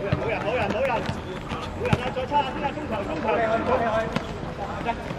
冇人啊！再差下先啊！中球！